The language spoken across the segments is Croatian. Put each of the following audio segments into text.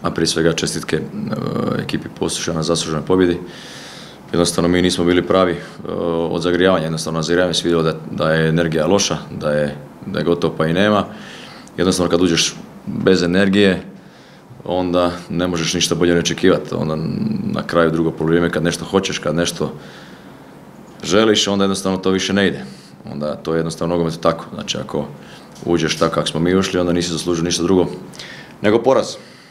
a prije svega čestitke ekipi Posušja na zasluženoj pobjedi. Jednostavno mi nismo bili pravi od zagrijavanja, jednostavno na zagrijavanju se vidjelo da je energija loša, da je gotovo pa i nema. Jednostavno kad uđeš bez energije, onda ne možeš ništa bolje ne očekivati. Onda na kraju drugo problem je kad nešto hoćeš, kad nešto želiš, onda jednostavno to više ne ide. Onda to je jednostavno nogomet tako. Znači ako uđeš tako kako smo mi ušli, onda nisi zaslužio ništa drugo nego poraz.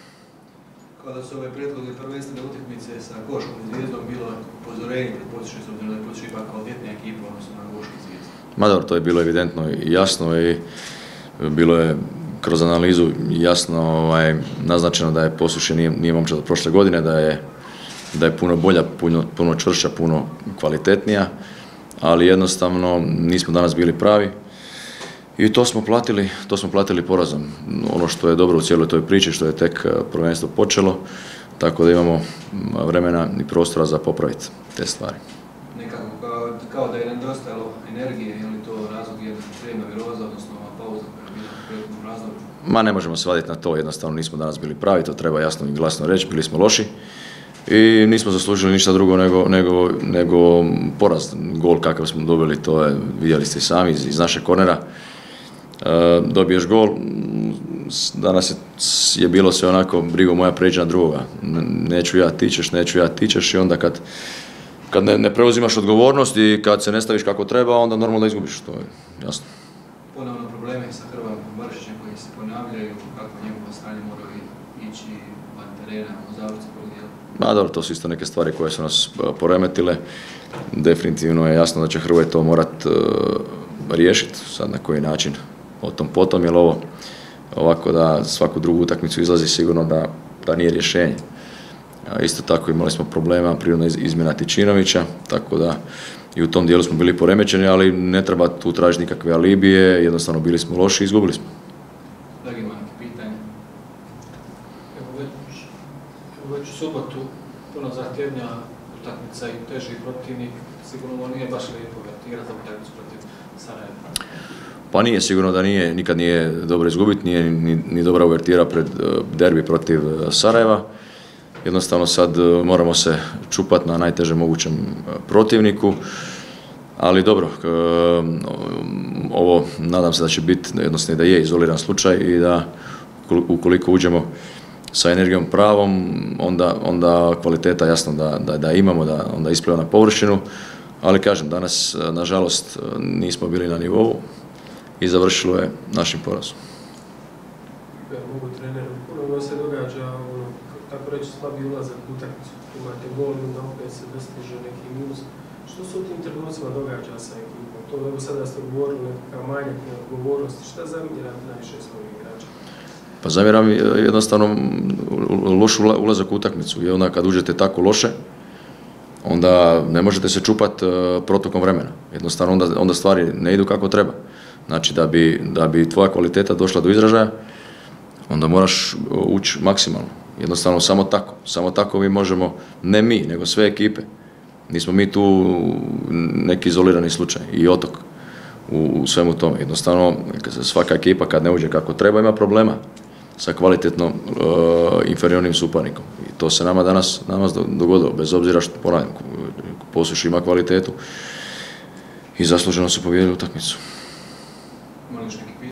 Kada su ove prethodne prvenstvene utakmice sa Goškom i Zvijezdom bilo upozorenje pred Posušjem, s obzirom da je Posušje ipak kvalitetnija ekipa odnosno na Gošku i Zvijezdu? Ma dobro, to je bilo evidentno i jasno i bilo je kroz analizu jasno naznačeno da je Posušje nije momčad od prošle godine, da je puno bolja, puno čvršća, puno kvalitetnija, ali jednostavno nismo danas bili pravi i to smo platili porazom. Ono što je dobro u cijeloj toj priči, što je tek prvenstvo počelo, tako da imamo vremena i prostora za popraviti te stvari. Nekako kao da je nedostajalo energije, je li to razlog jedna tredna viroza, odnosno pauza koja je bila u prethodnom razdoblju? Ma ne možemo se vaditi na to, jednostavno nismo danas bili pravi, to treba jasno i glasno reći, bili smo loši i nismo zaslužili ništa drugo nego poraz. Gol kakav smo dobili, to je, vidjeli ste i sami iz našeg kornera. Dobiješ gol, danas je bilo sve onako, brigo moja pređi na drugoga, neću ja tičeš i onda kad ne preuzimaš odgovornost i kad se ne staviš kako treba, onda normalno da izgubiš, to je jasno. Ponovno probleme sa Hrvom Bršićem koji se ponavljaju, kako njegovo stanje mora ići van terena, u zavrci podijela? Ma dobro, to su isto neke stvari koje su nas poremetile. Definitivno je jasno da će Hrvoje to morat riješiti, sad na koji način o tom potom, jer ovo ovako da svaku drugu utakmicu izlazi sigurno da nije rješenje. Isto tako imali smo problema, prirodna izmjena Tičinovića, tako da i u tom dijelu smo bili poremećeni, ali ne treba tu tražiti nikakve alibije, jednostavno bili smo loši i izgubili smo. Da li ima neke pitanje? Evo već u subotu puno zahtjevnija utakmica i teži protivnik, sigurno nije baš lijepo vertirati za utakmicu protiv Sarajeva. Pa nije, sigurno da nije, nikad nije dobro izgubiti, nije ni dobra uvertira pred derbi protiv Sarajeva. Jednostavno sad moramo se čupati na najtežem mogućem protivniku, ali dobro, ovo nadam se da će biti, jednostavno da je izoliran slučaj i da ukoliko uđemo sa energijom pravom, onda kvaliteta jasno da imamo, da onda ispliva na površinu, ali kažem, danas nažalost nismo bili na nivou i završilo je našim porazom. Mogu treneru, puno se događa, tako reći, slabi ulazak u utakmicu, imate gol i onda opet se dostiže neki minus. Što se u tim trenucima događa sa ekipom? To evo sada ste govorili nekakav manjak odgovornosti, šta zamjerate najviše svojim igračima? Pa zamjeram jednostavno loš ulazak u utakmicu i onda kad uđete tako loše, onda ne možete se čupati protokom vremena. Jednostavno onda stvari ne idu kako treba. Znači da bi tvoja kvaliteta došla do izražaja, onda moraš ući maksimalno. Jednostavno samo tako mi možemo, ne mi, nego sve ekipe. Nismo mi tu neki izolirani slučaj i otok u svemu tome. Jednostavno svaka ekipa kad ne uđe kako treba ima problema sa kvalitetno inferiornim suparnikom. I to se nama danas dogodilo, bez obzira što ponavljam, Posušje ima kvalitetu i zasluženo su pobijedili utakmicu.